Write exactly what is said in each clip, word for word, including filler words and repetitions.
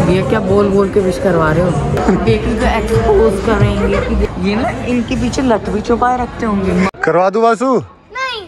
ये क्या बोल बोल के विश करवा रहे हो? बेकरी को एक्सपोज करेंगे कि ये ना इनके पीछे लट भी छुपाए रखते होंगे। करवा दूं वासु? नहीं।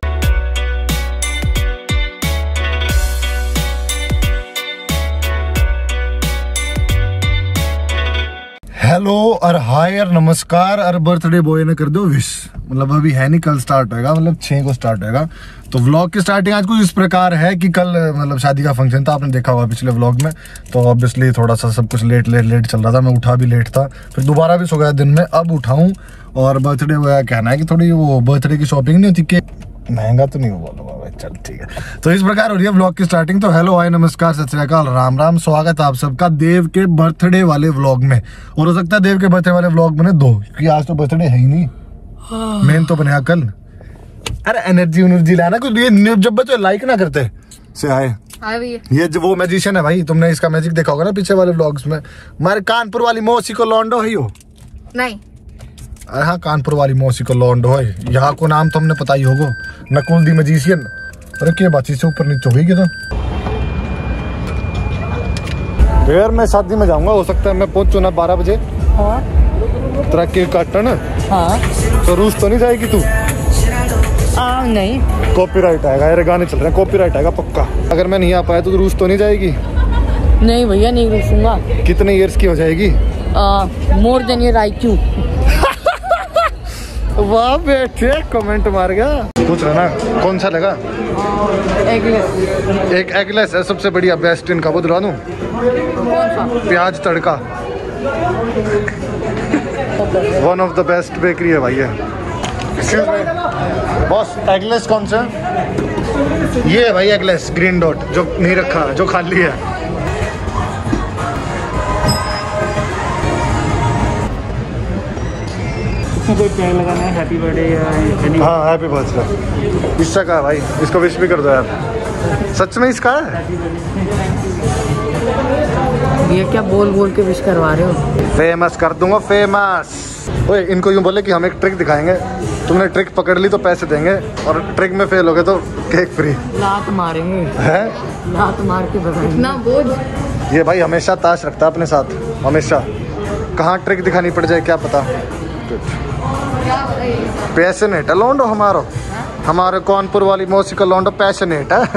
हेलो और हाय और नमस्कार और बर्थडे बॉय ने कर दो विश। मतलब अभी है नहीं, कल स्टार्ट होएगा, मतलब छह को स्टार्ट होएगा। तो व्लॉग की स्टार्टिंग आज कुछ इस प्रकार है कि कल मतलब शादी का फंक्शन था, आपने देखा हुआ पिछले व्लॉग में। तो ऑब्वियसली थोड़ा सा सब कुछ लेट लेट लेट चल रहा था, मैं उठा भी लेट था, फिर दोबारा भी सो गया दिन में। अब उठाऊं और बर्थडे बॉय कहना है कि थोड़ी वो बर्थडे की शॉपिंग नहीं होती, केक महंगा तो नहीं हुआ भाई, चल ठीक है। तो इस प्रकार हो रही है व्लॉग की स्टार्टिंग। तो हेलो हाय नमस्कार सत श्री अकाल राम राम, स्वागत है आप सबका देव के बर्थडे वाले व्लॉग में। और हो सकता है देव के बर्थडे वाले व्लॉग बने दो, क्योंकि आज तो बर्थडे है ही नहीं, मेन तो बनेगा कल। अरे एनर्जी एनर्जी लाना कुछ, ये जब बच्चे लाइक ना करते से आए। ये जो वो मैजिशियन है भाई, तुमने इसका मैजिक देखा होगा ना पीछे वाले व्लॉग्स में। हमारे कानपुर वाली मौसी को लौंडो है यो नहीं। अरे हाँ, कानपुर वाली मौसी को लौंडो है। यहाँ को नाम तो हमने पता ही होगा, नकुल दी मैजिशियन। अरे क्या बात से ऊपर नीचे हो गई तो यार मैं शादी में जाऊंगा, हो सकता है मैं पहुंचू ना बारह बजे। हाँ। तेरा केक काटना ना। हाँ। तो रूस तो नहीं जाएगी तू? आ, नहीं। कॉपीराइट आएगा, यार गाने चल रहे हैं, कॉपीराइट आएगा पक्का। अगर मैं नहीं आ पाया तो रूस तो नहीं जाएगी? नहीं भैया नहीं रूसूंगा। कितने इयर्स की हो जाएगी? More than your IQ. वाह बेटे, कमेंट मार गया। पूछ रहा ना कौन सा लगा? एगलेस। एक एगलेस है सबसे बढ़िया, बेस्ट इनका। वो दिला दूं? प्याज तड़का, one of the best bakery है भाई ये। बॉस एगलेस कौन सा? ये है भाई एगलेस, ग्रीन डॉट, जो नहीं रखा, जो खाली है। कोई टैग लगाना है हैप्पी बर्थडे? हाँ हैप्पी बर्थडे। इसका का है भाई, इसको विश भी कर दो यार। सच में इसका है? ये क्या बोल बोल के विश करवा रहे हो? फेमस कर दूंगा, फेमस। ओए इनको यूं बोले कि हम एक ट्रिक दिखाएंगे, तुमने ट्रिक पकड़ ली तो पैसे देंगे, और ट्रिक में फेल हो गए तो केक फ्री। लात मारेंगे है? लात मार के बताएंगे ना बोझ। ये भाई हमेशा ताश रखता है अपने साथ, हमेशा। कहाँ ट्रिक दिखानी पड़ जाए क्या पता। पैशनेट है लौंडो हमारो, हमारे कानपुर वाली मौसी का लौंडो पैशनेट है।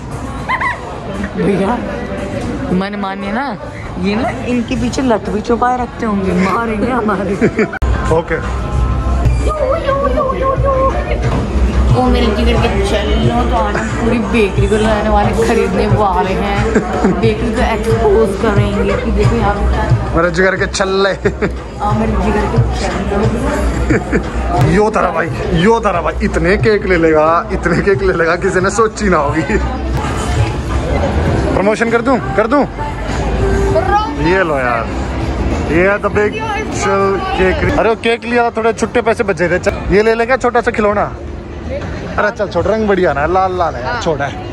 भैया मन मानिए ना, ये ना इनके पीछे लट भी छुपाए रखते होंगे, मारेंगे हमारे। ओके ओ मेरे जिगर के चलो तो आना, पूरी बेकरी को लाने वाले खरीदने वाले हैं, बेकरी को एक्सपोज करेंगे कि देखो यहाँ पे मेरे जिगर के छल्ले। आ मेरे जिगर के छल्ले। यो तरह भाई, यो तरह भाई, इतने केक ले लेगा, इतने केक ले लेगा किसी ने सोची ना होगी। प्रमोशन कर दूं कर दूं? ये लो यार, ये तो बिग चिल केक। अरे केक लिया थोड़े छुट्टे पैसे बचे थे, चल ये ले लेगा छोटा सा खिलौना। अरे चल छोटा, रंग बढ़िया ना, लाल लाल है, छोटा है।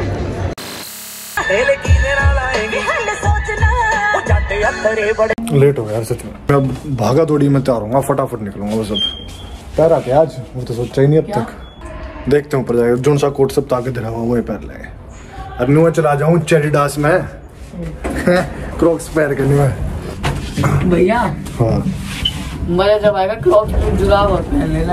लेट हो गया यार सच में, मैं अब भागा दौड़ी में तैयार हूँ, फटाफट निकलूंगा। वो सब पैर आके आज वो तो सोचा ही नहीं अब तक। देखते हैं ऊपर जाएगा, जो सा कोट सब ताकत रहा हुआ वही पैर लेंगे। अब न्यू चला जाऊँ चेरिडास में, क्रॉक्स पैर के न्यू भैया। हाँ मजा जब आएगा क्रॉक्स जुराब और पहन लेना।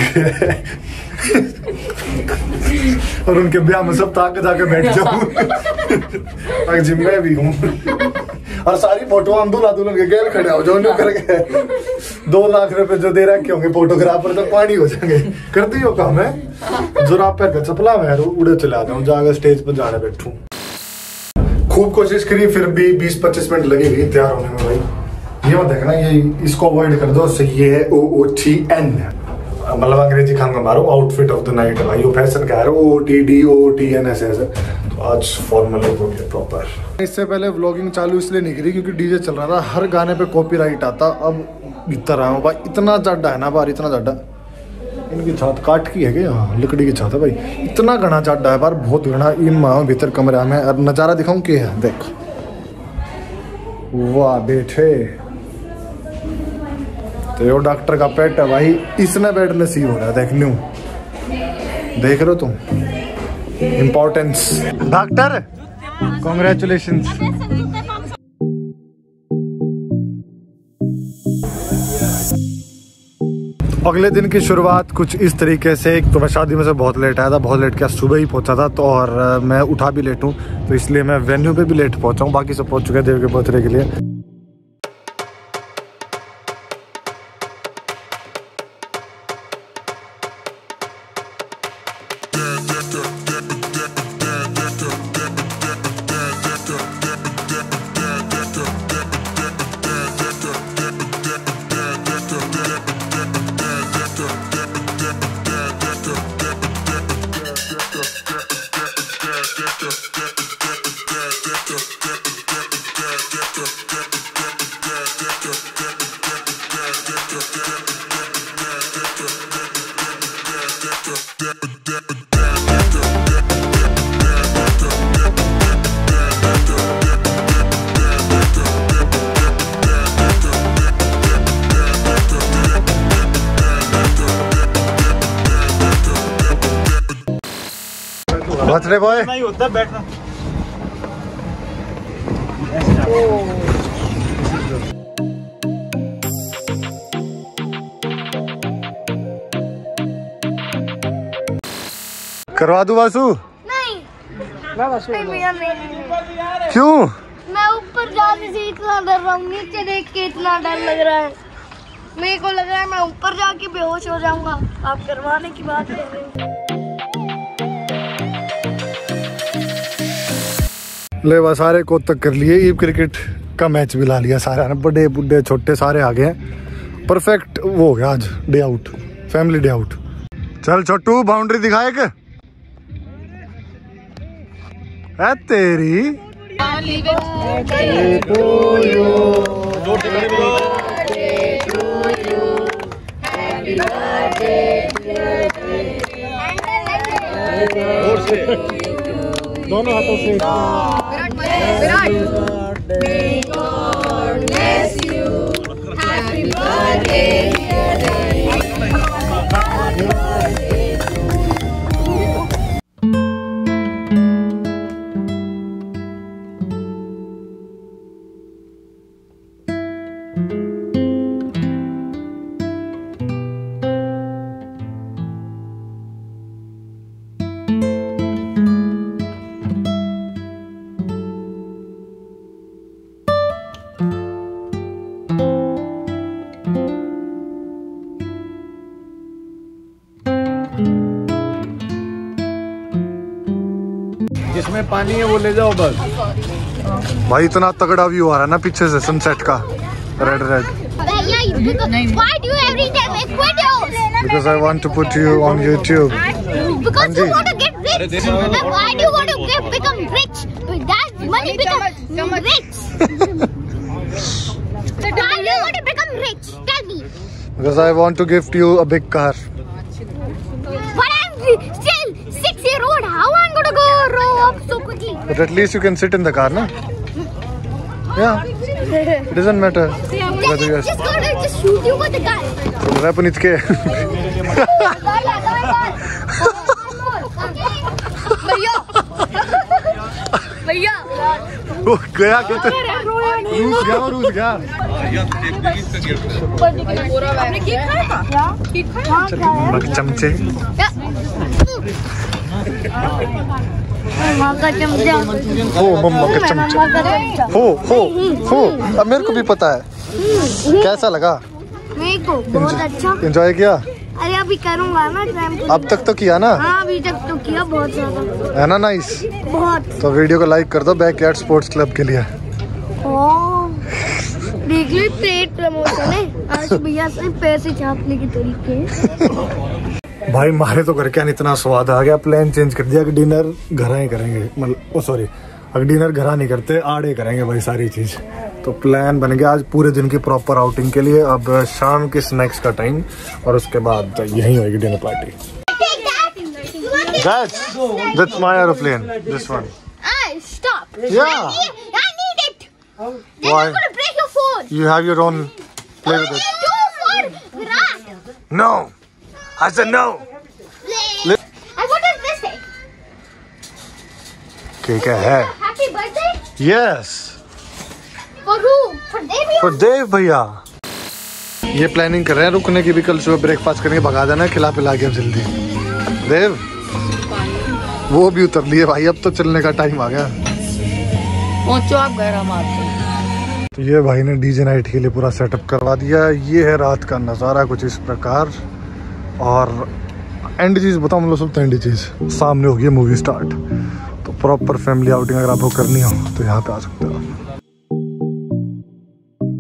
और उनके ब्याह में सब ताकत जाके बैठ जाऊँ। जिम में भी हूँ और सारी फोटो हम दूल्हा दुल्हन के गैर खड़े हो जो करके दो लाख रुपए जो दे रखे होंगे फोटोग्राफर, तो पानी हो जाएंगे। करती हो काम है, जुराब पहन कर चपला में उड़े चला जाऊँ, जाकर स्टेज पर जाने बैठूं। खूब कोशिश करी, फिर भी बीस पच्चीस मिनट लगेगी तैयार होने में भाई। ये मत देखना, ये इसको अवॉइड कर दो। सही है ओ ओ टी एन, मतलब अंग्रेजी खान मारो, आउटफिट ऑफ द नाइट भाई। वो फैशन का है, O T D O T N ऐसे ऐसे। तो आज फॉर्मल हो गया प्रॉपर। इससे पहले व्लॉगिंग चालू इसलिए नहीं करी क्योंकि डीजे चल रहा था, हर गाने पे कॉपीराइट आता। अब इतना रहा हूँ भाई, इतना जाडा है ना बार, इतना जाडा। इनकी छत काट की है क्या? हाँ लकड़ी की छत है भाई, इतना घना जाडा है बार, बहुत घना। इन भीतर कमरा में अब नजारा दिखाऊं क्या है, देख। वाह बेटे, तो ये डॉक्टर का पेट है भाई, इसने बेड नसीब हो रहा है, देख न्यू देख रहे हो तुम इम्पोर्टेंस। Doctor congratulation. अगले दिन की शुरुआत कुछ इस तरीके से। एक तो मैं शादी में से बहुत लेट आया था, बहुत लेट क्या सुबह ही पहुंचा था, तो और मैं उठा भी लेट हूँ, तो इसलिए मैं वेन्यू पे भी लेट पहुंचा हूँ। बाकी सब पहुंच चुके हैं देव के बर्थडे के लिए। बर्थडे बॉय नहीं होता बैठना। करवा दूं वासु? नहीं नहीं भैया नहीं। क्यों? मैं ऊपर जाने से इतना डर रहा हूँ, नीचे देख के इतना डर लग रहा है। मेरे को लग रहा है मैं ऊपर जाके बेहोश हो जाऊंगा। आप करवाने की बात कर रहे हैं। ले बस सारे को तक कर लिए। ईव क्रिकेट का मैच भी ला लिया सारे, बड़े बुढ़े छोटे सारे आ गए हैं। परफेक्ट वो हो गया आज day out, family day out. चल छोटू बाउंड्री दिखाए के है तेरी। दोनों हाथों से जिसमें पानी है वो ले जाओ बस। भाई इतना तगड़ा व्यू आ रहा है ना पीछे से सनसेट का, red red. Why do you every time make videos? Because I want to put you on YouTube. Because you want to get rich. And why do you want to get, become rich? That money become rich. Why do you want to become rich? Tell me. Because I want to gift you a big car. But I'm still six year old. How I'm gonna go row up so quickly? But at least you can sit in the car, na? Yeah. It doesn't matter whether you are. Just gonna just shoot you with the gun. Rapunit ke. भैया भैया वो गया किधर? रूस गया और रूस गया। आपने केक खाया था? केक खाया? बाकी चमचे। मम्मा का चमचा। हो मम्मा का चमचा। हो हो हो अब मेरे को भी पता है। कैसा लगा? मेरे को बहुत अच्छा। एंजॉय किया? अरे अभी करूँगा ना टाइम। अब तक तो किया ना? हाँ अभी तक तो किया बहुत ज्यादा। है ना नाइस? बहुत। तो वीडियो को लाइक कर दो बैकयार्ड स्पोर्ट्स क्लब के लिए। देख लो पेड प्रमोशन है आज भैया से पैसे छापने के तरीके। भाई मारे तो घर क्या इतना स्वाद आ गया, प्लान चेंज कर दिया कि डिनर घर ही करेंगे। मतलब ओ सॉरी अगर डिनर घर नहीं करते आड़े करेंगे भाई सारी चीज। तो प्लान बन गया आज पूरे दिन की प्रॉपर आउटिंग के लिए। अब शाम के स्नैक्स का टाइम और उसके बाद यही होगी dinner party. That's that's my aeroplane. This one. Ah, stop. Yeah. I need, I need it. Then Why? I'm gonna break your phone. You have your own. Play with it. Do for Virat. No. I said no. Play. I wanted this thing. ठीक है। Happy birthday. Yes. For who? For Devi. For Dev भैया। ये planning कर रहे हैं रुकने की भी, कल सुबह ब्रेकफास्ट करके भगा देना खिला पिला के जल्दी। देव वो भी उतर लिए भाई, अब तो चलने का टाइम आ गया। पहुंचो आप घर हमारे। तो ये भाई ने डीजे नाइट के लिए पूरा सेटअप करवा दिया। ये है रात का नज़ारा कुछ इस प्रकार। और एंड चीज़ बताऊँ मतलब सबसे एंड चीज़, सामने होगी मूवी स्टार्ट। तो प्रॉपर फैमिली आउटिंग अगर आपको करनी हो तो यहाँ पे आ सकते हो।